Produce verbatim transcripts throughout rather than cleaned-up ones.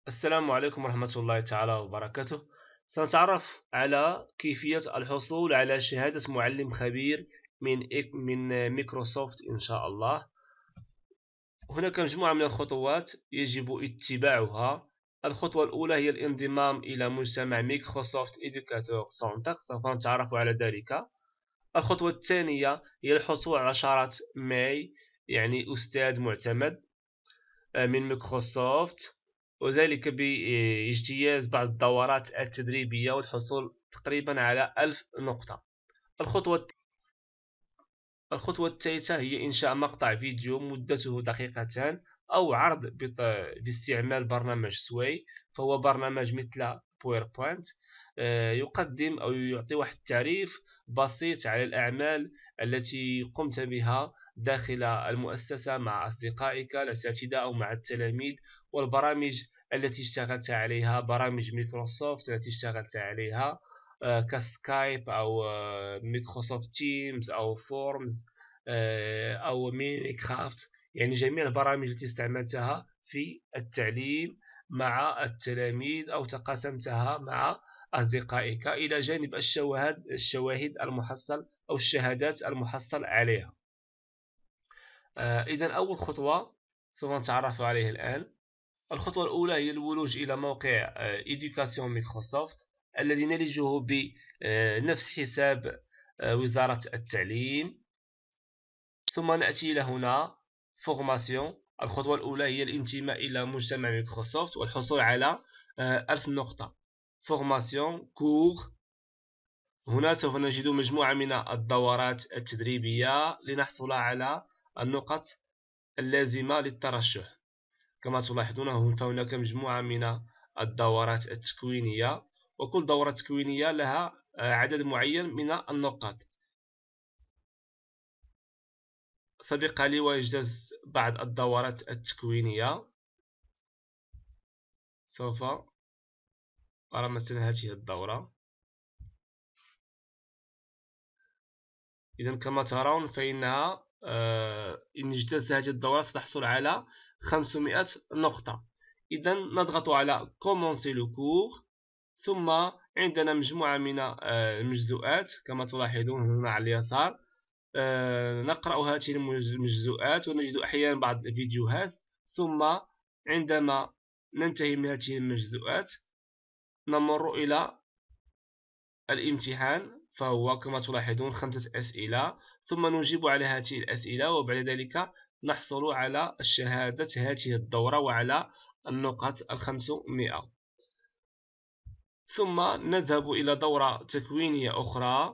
السلام عليكم ورحمة الله تعالى وبركاته. سنتعرف على كيفية الحصول على شهادة معلم خبير من إك- من مايكروسوفت إن شاء الله. هناك مجموعة من الخطوات يجب اتباعها. الخطوة الأولى هي الانضمام إلى مجتمع مايكروسوفت إدوكاتور سنتر، سوف نتعرف على ذلك. الخطوة الثانية هي الحصول على شارة ماي، يعني أستاذ معتمد من مايكروسوفت، وذلك باجتياز بعض الدورات التدريبية والحصول تقريبا على ألف نقطة. الخطوة الخطوة الثالثة هي إنشاء مقطع فيديو مدته دقيقتان أو عرض بط- باستعمال برنامج سواي، فهو برنامج مثل بويربوينت. آه، يقدم أو يعطي واحد التعريف بسيط على الأعمال التي قمت بها داخل المؤسسة مع أصدقائك الأساتذة أو مع التلاميذ، والبرامج التي اشتغلت عليها، برامج مايكروسوفت التي اشتغلت عليها آه، كسكايب أو آه، مايكروسوفت تيمز أو فورمز آه، أو مينيكرافت، يعني جميع البرامج التي استعملتها في التعليم مع التلاميذ أو تقاسمتها مع أصدقائك، إلى جانب الشواهد الشواهد المحصل أو الشهادات المحصل عليها. إذا أول خطوة سوف نتعرف عليها الآن. الخطوة الأولى هي الولوج إلى موقع Education Microsoft الذي نلجه بنفس حساب وزارة التعليم، ثم نأتي إلى هنا فورماسيون. الخطوة الأولى هي الانتماء إلى مجتمع مايكروسوفت والحصول على ألف نقطة. فورماسيون كور، هنا سوف نجد مجموعة من الدورات التدريبية لنحصل على النقط اللازمة للترشح. كما تلاحظون فهناك مجموعة من الدورات التكوينية، وكل دورة تكوينية لها عدد معين من النقاط. سبق لي وإجاز بعض الدورات التكوينية، سوف أرى مثلا هذه الدورة. إذا كما ترون فإنها إن اجتزت هذه الدورة ستحصل على خمسمائة نقطة. إذا نضغط على Commencer le cours، ثم عندنا مجموعة من المجزوءات كما تلاحظون هنا على اليسار. نقرأ هذه المجزوءات ونجد أحيانا بعض الفيديوهات، ثم عندما ننتهي من هذه المجزوءات نمر إلى الامتحان، فهو كما تلاحظون خمسة أسئلة، ثم نجيب على هذه الأسئلة، وبعد ذلك نحصل على شهادة هذه الدورة وعلى النقاط الخمسمائة. ثم نذهب إلى دورة تكوينية أخرى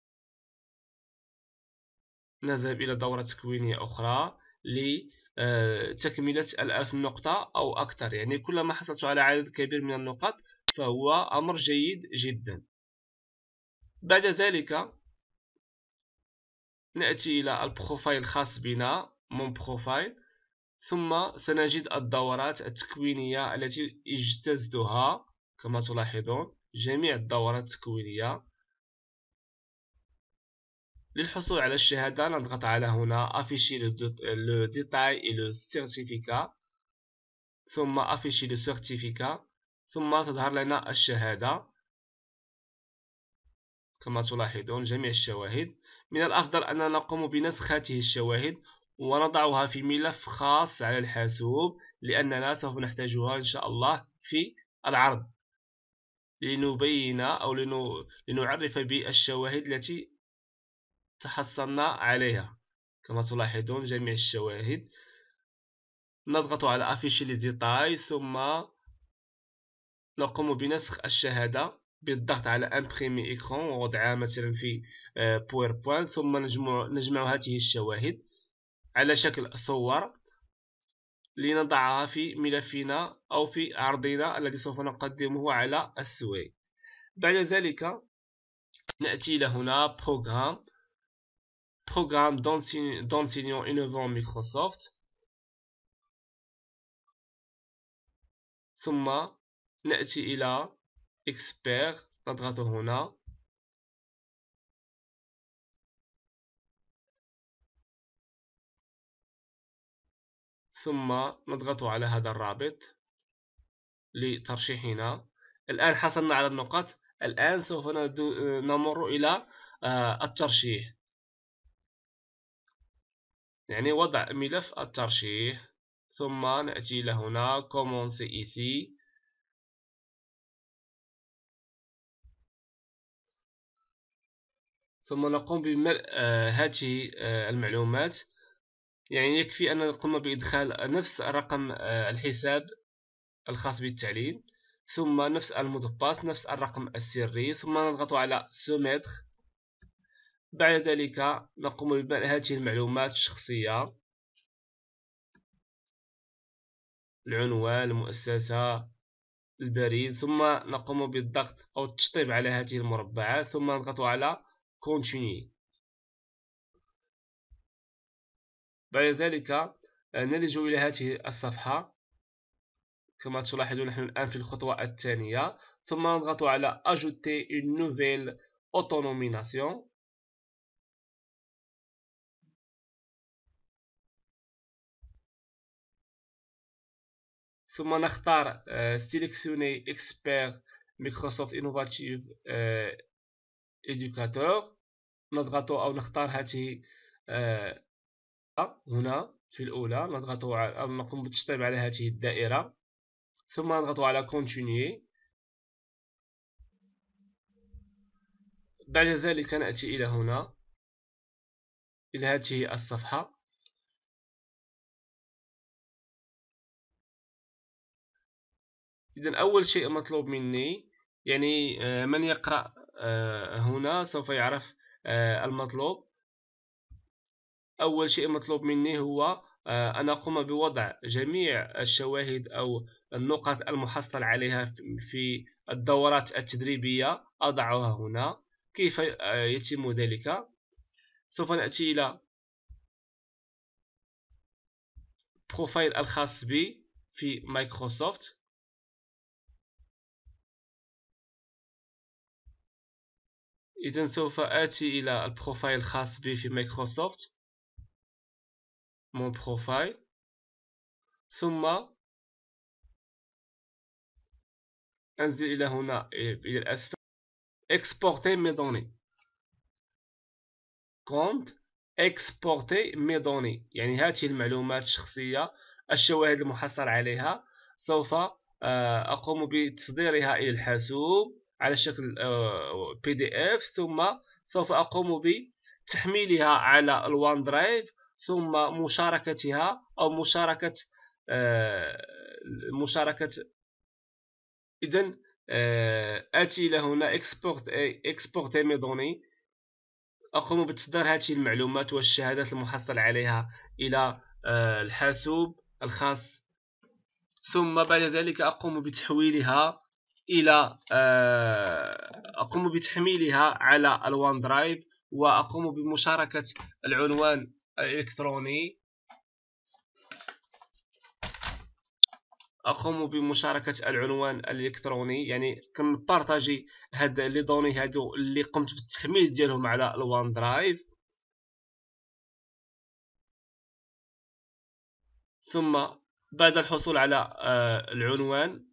نذهب إلى دورة تكوينية أخرى لتكملة الألف نقطة أو أكثر، يعني كلما حصلت على عدد كبير من النقاط فهو أمر جيد جدا. بعد ذلك نأتي إلى البروفايل الخاص بنا، مون بروفايل، ثم سنجد الدورات التكوينية التي اجتزتها. كما تلاحظون جميع الدورات التكوينية. للحصول على الشهادة نضغط على هنا afficher le détail et le certificat، ثم afficher le certificat، ثم تظهر لنا الشهادة كما تلاحظون جميع الشواهد. من الأفضل أننا نقوم بنسخ هذه الشواهد ونضعها في ملف خاص على الحاسوب، لأننا سوف نحتاجها إن شاء الله في العرض لنبين أو لنعرف بالشواهد التي تحصلنا عليها. كما تلاحظون جميع الشواهد. نضغط على afficher les détails، ثم نقوم بنسخ الشهادة بالضغط على imprimer écran ووضعها مثلا في PowerPoint، ثم نجمع, نجمع هذه الشواهد على شكل صور لنضعها في ملفنا أو في عرضنا الذي سوف نقدمه على السوي. بعد ذلك نأتي إلى هنا Programme Programme d'enseignants innovants Microsoft، ثم نأتي إلى Expert، نضغط هنا، ثم نضغط على هذا الرابط لترشيحنا. الآن حصلنا على النقاط. الآن سوف نمر إلى الترشيح، يعني وضع ملف الترشيح. ثم نأتي إلى هنا commencer ici. ثم نقوم بملء هذه المعلومات. يعني يكفي أن نقوم بإدخال نفس رقم الحساب الخاص بالتعليم، ثم نفس المود باس، نفس الرقم السري، ثم نضغط على سوميتر. بعد ذلك نقوم بملء هذه المعلومات الشخصية: العنوان، المؤسسة، البريد، ثم نقوم بالضغط أو التشطيب على هذه المربعات، ثم نضغط على continue. بعد ذلك نلج إلى هذه الصفحة. كما تلاحظون نحن الآن في الخطوة الثانية. ثم نضغط على ajouter une nouvelle autonomination. ثم نختار sélectionner expert Microsoft Innovative Educator. نضغط أو نختار هذه هنا في الأولى. نضغط أو نقوم بالتشطيب على هذه الدائرة، ثم نضغط على continue. بعد ذلك نأتي إلى هنا إلى هذه الصفحة. إذن أول شيء مطلوب مني، يعني من يقرأ هنا سوف يعرف المطلوب. أول شيء مطلوب مني هو أن أقوم بوضع جميع الشواهد أو النقط المحصل عليها في الدورات التدريبية، أضعها هنا. كيف يتم ذلك؟ سوف نأتي إلى بروفايل الخاص بي في مايكروسوفت. إذن سوف آتي إلى البروفايل الخاص بي في مايكروسوفت، mon profile، ثم أنزل إلى هنا إلى الأسفل exporter mes données. compte exporter mes données، يعني هذه المعلومات الشخصية، الشواهد المحصل عليها، سوف أقوم بتصديرها إلى الحاسوب على شكل بي دي إف، ثم سوف أقوم بتحميلها على الوان درايف، ثم مشاركتها أو مشاركة مشاركة إذن آتي إلى هنا export exporter mes données. أقوم بتصدير هذه المعلومات والشهادات المحصل عليها إلى الحاسوب الخاص، ثم بعد ذلك أقوم بتحويلها إلى أقوم بتحميلها على الوان درايف، وأقوم بمشاركة العنوان الإلكتروني أقوم بمشاركة العنوان الإلكتروني، يعني كنبارطاجي هاد لي دوني هادو اللي قمت بالتحميل ديالهم على الوان درايف. ثم بعد الحصول على العنوان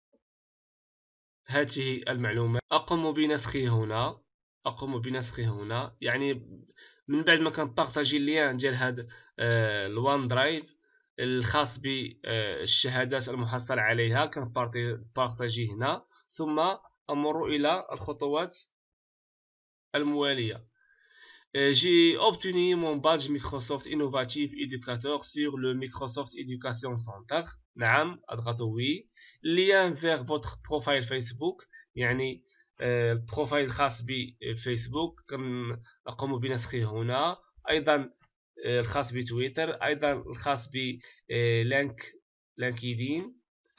هذه المعلومات أقوم بنسخه هنا أقوم بنسخه هنا يعني من بعد ما كنبارطاجي اللين ديال هاد الوان درايف الخاص بالشهادات المحصل عليها كنبارطاجي هنا، ثم أمر إلى الخطوات الموالية. J'ai obtenu mon badge Microsoft Innovative Educator sur le Microsoft Education Center. نعم، أضغط وي. lien vers votre profile Facebook، يعني البروفايل الخاص بفيسبوك كنقوم بنسخه هنا، أيضا الخاص بتويتر، أيضا الخاص بلينك لينكدين،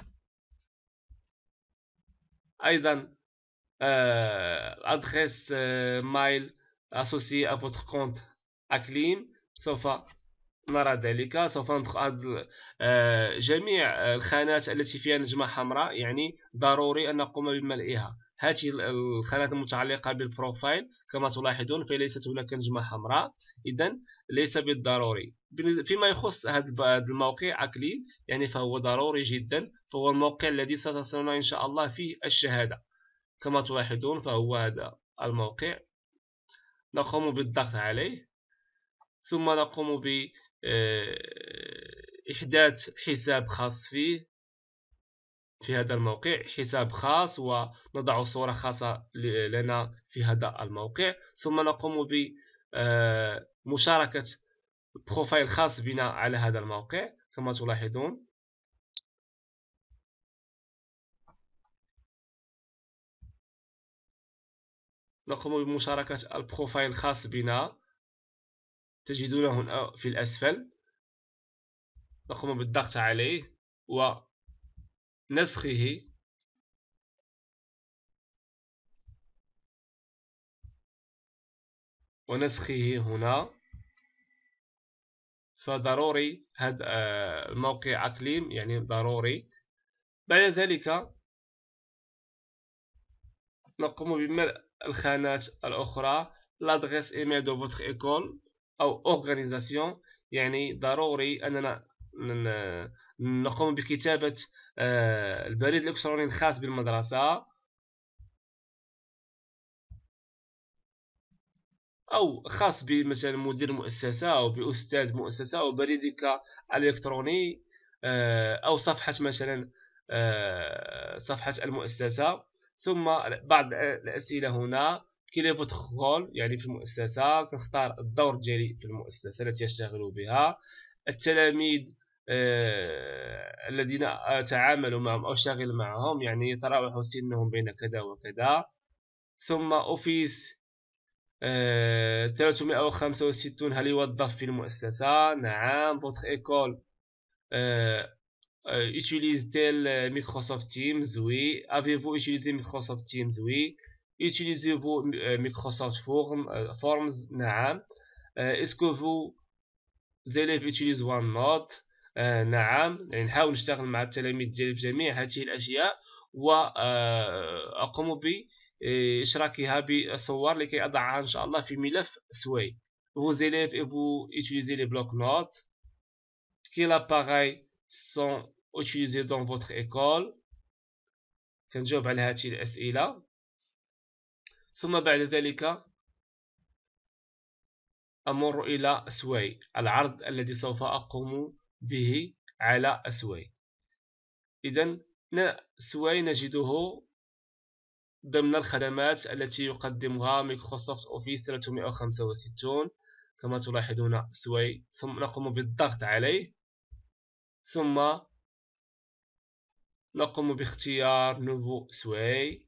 أيضا أدريس مايل associé à votre compte أكليم. سوف نرى ذلك. سوف ندخل جميع الخانات التي فيها نجمة حمراء، يعني ضروري أن نقوم بملئها. هذه الخانات المتعلقة بالبروفايل كما تلاحظون فليست هناك نجمة حمراء، إذن ليس بالضروري. فيما يخص هذا الموقع أكليم يعني فهو ضروري جدا، فهو الموقع الذي ستصلنا إن شاء الله فيه الشهادة. كما تلاحظون فهو هذا الموقع، نقوم بالضغط عليه، ثم نقوم بإحداث حساب خاص فيه في هذا الموقع، حساب خاص، ونضع صورة خاصة لنا في هذا الموقع، ثم نقوم بمشاركة بروفايل خاص بنا على هذا الموقع كما تلاحظون. نقوم بمشاركة البروفايل الخاص بنا، تجدونه هنا في الأسفل، نقوم بالضغط عليه ونسخه ونسخه هنا. فضروري هذا الموقع أقليم، يعني ضروري. بعد ذلك نقوم بملء الخانات الأخرى، l'adresse email de votre école أو organisation، يعني ضروري أننا نقوم بكتابة البريد الإلكتروني الخاص بالمدرسة أو خاص بمثلا مدير المؤسسة أو بأستاذ مؤسسة أو بريدك الإلكتروني أو صفحة مثلا صفحة المؤسسة. ثم بعض الأسئلة هنا كيل فوتر رول، يعني في المؤسسة تختار الدور ديالي في المؤسسة التي يشتغل بها، التلاميذ الذين أتعامل معهم أو أشتغل معهم، يعني يتراوح سنهم بين كذا وكذا. ثم أوفيس ثلاثمائة وخمسة وستين، هل يوظف في المؤسسة؟ نعم. votre école utilise-t-elle Microsoft Teams? Oui. Avez-vous utilisé Microsoft Teams? Oui. Utilisez-vous Microsoft Forms? نعم. Est-ce que vos élèves utilisent OneNote? نعم. يعني نحاول نشتغل مع التلاميذ ديالي في جميع هذه الأشياء، وأقوم بإشراكها بصور لكي أضعها إن شاء الله في ملف سوي. Vos élèves et vous utilisez les blocs-notes? Quel appareil sont utilisés dans votre école؟ كنجاوب على هذه الأسئلة. ثم بعد ذلك أمر إلى سوي، العرض الذي سوف أقوم به على سوي. إذن سوي نجده ضمن الخدمات التي يقدمها مايكروسوفت أوفيس ثلاثمائة وخمسة وستين كما تلاحظون سوي. ثم نقوم بالضغط عليه، ثم نقوم باختيار نوفو سوي،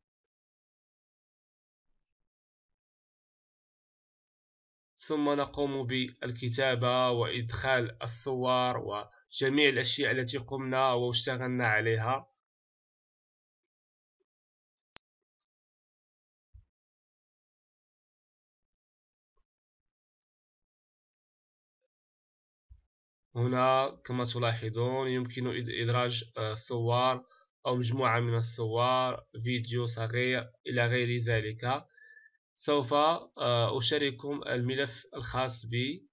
ثم نقوم بالكتابة وإدخال الصور وجميع الأشياء التي قمنا واشتغلنا عليها. هنا كما تلاحظون يمكن إدراج صور أو مجموعة من الصور، فيديو صغير إلى غير ذلك. سوف أشارككم الملف الخاص بي.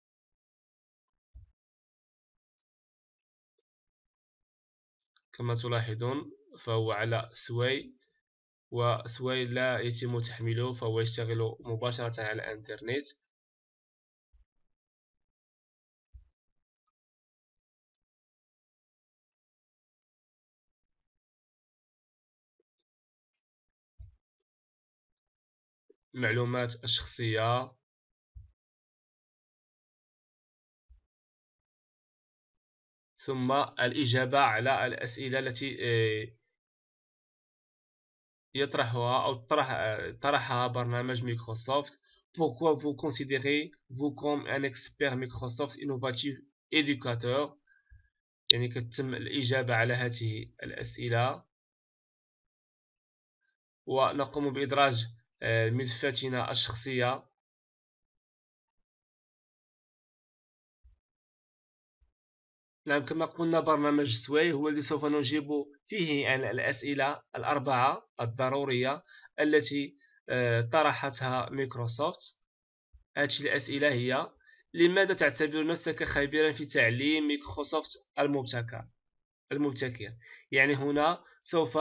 كما تلاحظون فهو على سوي، وسوي لا يتم تحميله، فهو يشتغل مباشرة على الإنترنت. المعلومات الشخصية، ثم الإجابة على الأسئلة التي يطرحها أو طرحها برنامج مايكروسوفت. Pourquoi vous considérez-vous comme un expert Microsoft innovative éducateur؟ يعني كتم الإجابة على هذه الأسئلة، ونقوم بإدراج ملفاتنا الشخصية. نعم، كما قلنا برنامج سوي هو الذي سوف نجيب فيه عن الأسئلة الأربعة الضرورية التي طرحتها مايكروسوفت. هذه الأسئلة هي: لماذا تعتبر نفسك خبيرا في تعليم مايكروسوفت المبتكر؟ المبتكر. يعني هنا سوف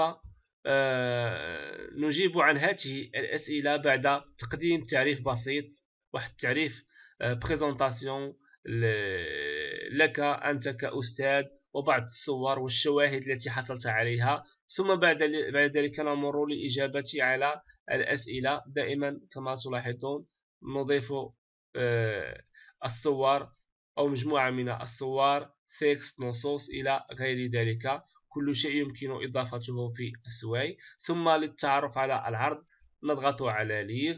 نجيب عن هذه الأسئلة بعد تقديم تعريف بسيط، واحد التعريف بريزونطاسيون لك أنت كأستاذ، وبعض الصور والشواهد التي حصلت عليها. ثم بعد بعد ذلك نمر للإجابة على الأسئلة. دائما كما تلاحظون نضيف الصور أو مجموعة من الصور، تكست، نصوص إلى غير ذلك. كل شيء يمكن إضافته في أسواي. ثم للتعرف على العرض نضغط على ليغ،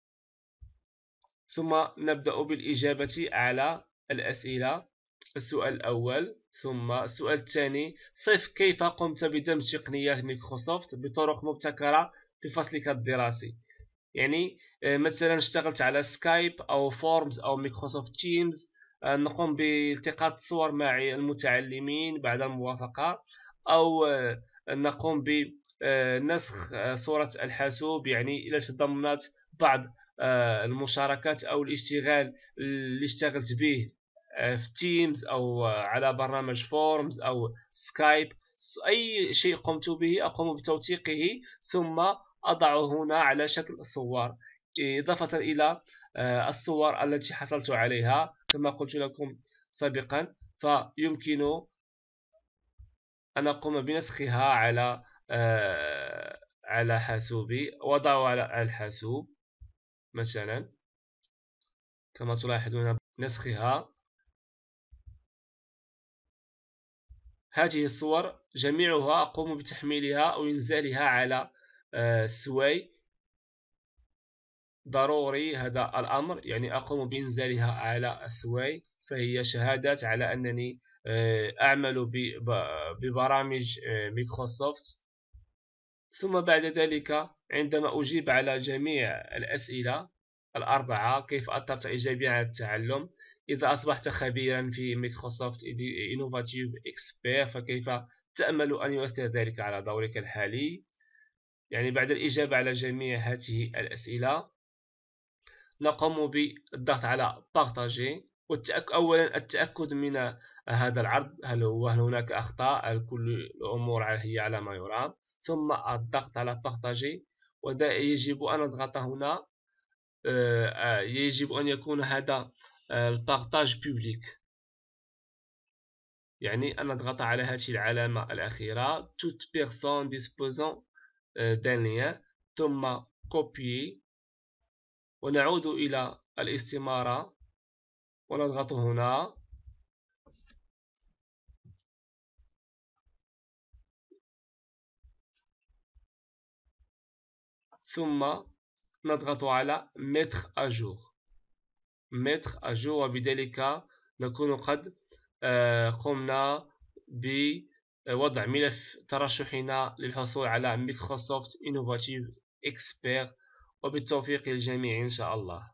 ثم نبدأ بالإجابة على الأسئلة. السؤال الأول، ثم السؤال الثاني: صف كيف قمت بدمج تقنيات مايكروسوفت بطرق مبتكرة في فصلك الدراسي. يعني مثلا اشتغلت على سكايب أو فورمز أو مايكروسوفت تيمز، نقوم بالتقاط صور مع المتعلمين بعد الموافقة، أو نقوم بنسخ صورة الحاسوب، يعني إذا تضمنت بعض المشاركات أو الاشتغال اللي اشتغلت به في تيمز أو على برنامج فورمز أو سكايب. أي شيء قمت به أقوم بتوثيقه ثم أضعه هنا على شكل صور، إضافة إلى الصور التي حصلت عليها كما قلت لكم سابقا. فيمكن أن أقوم بنسخها على على حاسوبي، وضعه على الحاسوب مثلا كما تلاحظون، نسخها. هذه الصور جميعها أقوم بتحميلها أو إنزالها على سواي. ضروري هذا الأمر، يعني أقوم بإنزالها على سواي، فهي شهادات على أنني أعمل ببرامج مايكروسوفت. ثم بعد ذلك عندما أجيب على جميع الأسئلة الأربعة: كيف أثرت إيجابيا على التعلم؟ إذا أصبحت خبيرا في مايكروسوفت إنوفاتيف إكسبير فكيف تأمل أن يؤثر ذلك على دورك الحالي؟ يعني بعد الإجابة على جميع هذه الأسئلة نقوم بالضغط على بارتاجي، أولا التأكد من هذا العرض، هل هو هل هناك أخطاء، هل كل الأمور هي على ما يرام. ثم الضغط على بارتاجي، ويجب أن نضغط هنا، يجب أن يكون هذا البارتاج بوبليك، يعني أن نضغط على هذه العلامة الأخيرة toute personne disposant d'un lien، ثم كوبي، ونعود إلى الاستمارة ونضغط هنا، ثم نضغط على mettre à jour mettre à jour وبذلك نكون قد قمنا بوضع ملف ترشحنا للحصول على مايكروسوفت إنوفاتيف إكسبير، وبالتوفيق للجميع إن شاء الله.